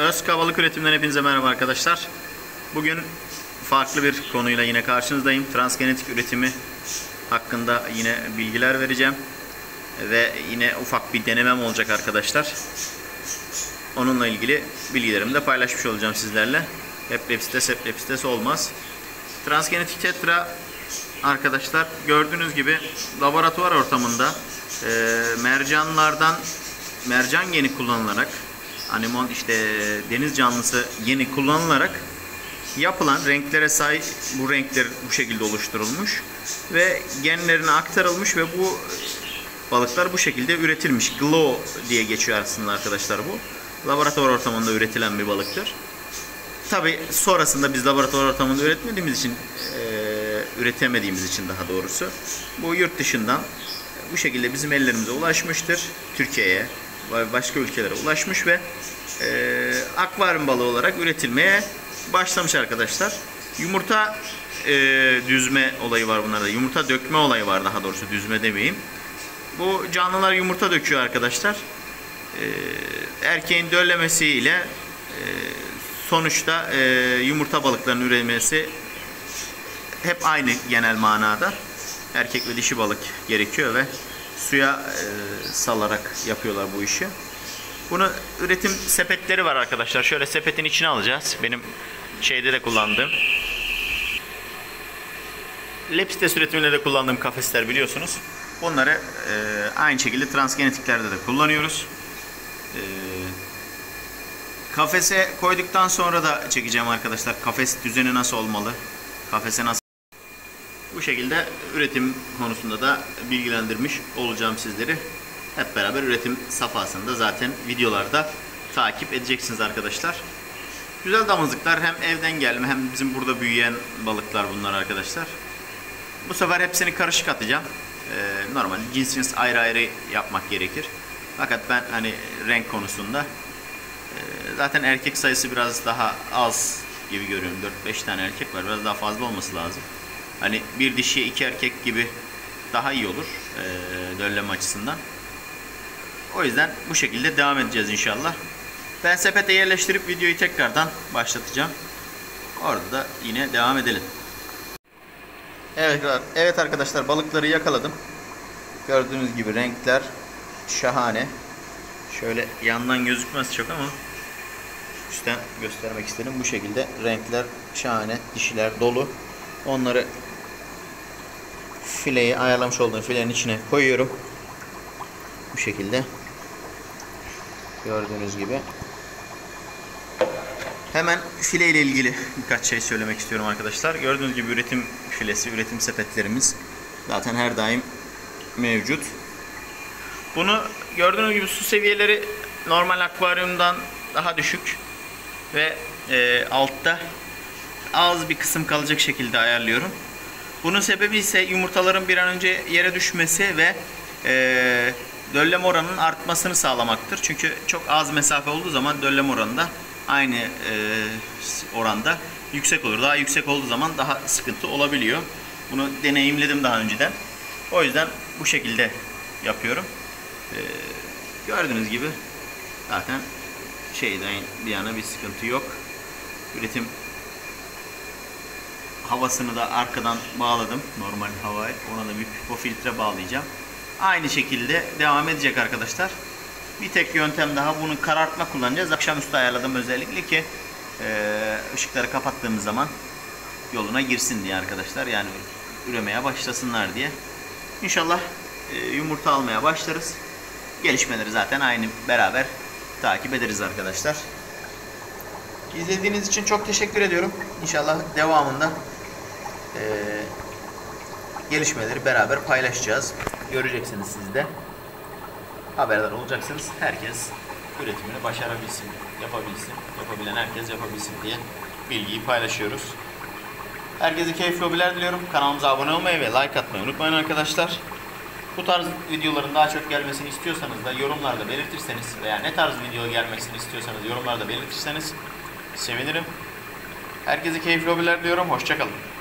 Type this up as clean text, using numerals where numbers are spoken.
Özka Balık Üretim'den hepinize merhaba arkadaşlar. Bugün farklı bir konuyla yine karşınızdayım. Transgenetik üretimi hakkında yine bilgiler vereceğim. Ve yine ufak bir denemem olacak arkadaşlar. Onunla ilgili bilgilerimi de paylaşmış olacağım sizlerle. Hep lepistes olmaz. Transgenetik tetra arkadaşlar gördüğünüz gibi laboratuvar ortamında mercan geni kullanılarak, anemon işte deniz canlısı geni kullanılarak yapılan renklere sahip, bu renkler bu şekilde oluşturulmuş ve genlerine aktarılmış ve bu balıklar bu şekilde üretilmiş. Glow diye geçiyor aslında arkadaşlar bu. Laboratuvar ortamında üretilen bir balıktır. Tabi sonrasında biz laboratuvar ortamında üretemediğimiz için daha doğrusu bu yurt dışından bu şekilde bizim ellerimize ulaşmıştır. Türkiye'ye ve başka ülkelere ulaşmış ve akvaryum balığı olarak üretilmeye başlamış arkadaşlar. Yumurta düzme olayı var bunlarda. Yumurta dökme olayı var, daha doğrusu düzme demeyeyim. Bu canlılar yumurta döküyor arkadaşlar. Erkeğin döllemesiyle sonuçta yumurta balıklarının üremesi hep aynı genel manada. Erkek ve dişi balık gerekiyor ve suya salarak yapıyorlar bu işi. Bunu üretim sepetleri var arkadaşlar. Şöyle sepetin içine alacağız. Benim şeyde de kullandığım, lepistes üretiminde de kullandığım kafesler biliyorsunuz. Bunları aynı şekilde transgenetiklerde de kullanıyoruz. Kafese koyduktan sonra da çekeceğim arkadaşlar. Kafes düzeni nasıl olmalı? Kafese nasıl? Bu şekilde üretim konusunda da bilgilendirmiş olacağım sizleri. Hep beraber üretim safhasında zaten videolarda takip edeceksiniz arkadaşlar. Güzel damızlıklar, hem evden gelme hem bizim burada büyüyen balıklar bunlar arkadaşlar. Bu sefer hepsini karışık atacağım. Normal cins ayrı ayrı yapmak gerekir. Fakat ben hani renk konusunda zaten erkek sayısı biraz daha az gibi görüyorum. 4-5 tane erkek var. Biraz daha fazla olması lazım. Hani bir dişi 2 erkek gibi daha iyi olur dölleme açısından. O yüzden bu şekilde devam edeceğiz inşallah. Ben sepete yerleştirip videoyu tekrardan başlatacağım. Orada da yine devam edelim. Evet arkadaşlar, balıkları yakaladım. Gördüğünüz gibi renkler şahane. Şöyle yandan gözükmez çok ama üstten göstermek istedim. Bu şekilde renkler şahane. Dişiler dolu. Onları fileyi ayarlamış olduğum filenin içine koyuyorum. Bu şekilde. Gördüğünüz gibi. Hemen file ile ilgili birkaç şey söylemek istiyorum arkadaşlar. Gördüğünüz gibi üretim filesi, üretim sepetlerimiz zaten her daim mevcut. Bunu gördüğünüz gibi su seviyeleri normal akvaryumdan daha düşük ve altta az bir kısım kalacak şekilde ayarlıyorum. Bunun sebebi ise yumurtaların bir an önce yere düşmesi ve dölleme oranının artmasını sağlamaktır. Çünkü çok az mesafe olduğu zaman dölleme oranı da aynı oranda yüksek olur. Daha yüksek olduğu zaman daha sıkıntı olabiliyor. Bunu deneyimledim daha önceden. O yüzden bu şekilde yapıyorum. Gördüğünüz gibi zaten şeyden bir yana bir sıkıntı yok. Üretim havasını da arkadan bağladım. Normal havayı. Ona da bir pipo filtre bağlayacağım. Aynı şekilde devam edecek arkadaşlar. Bir tek yöntem daha, bunu karartma kullanacağız. Akşamüstü ayarladım özellikle ki ışıkları kapattığımız zaman yoluna girsin diye arkadaşlar. Yani üremeye başlasınlar diye. İnşallah yumurta almaya başlarız. Gelişmeleri zaten aynı beraber takip ederiz arkadaşlar. İzlediğiniz için çok teşekkür ediyorum. İnşallah devamında gelişmeleri beraber paylaşacağız. Göreceksiniz siz de. Haberdar olacaksınız. Herkes üretimini başarabilsin, yapabilsin. Yapabilen herkes yapabilsin diye bilgiyi paylaşıyoruz. Herkese keyifli hobiler diliyorum. Kanalımıza abone olmayı ve like atmayı unutmayın arkadaşlar. Bu tarz videoların daha çok gelmesini istiyorsanız da yorumlarda belirtirseniz veya ne tarz video gelmesini istiyorsanız yorumlarda belirtirseniz sevinirim. Herkese keyifli hobiler diliyorum. Hoşça kalın.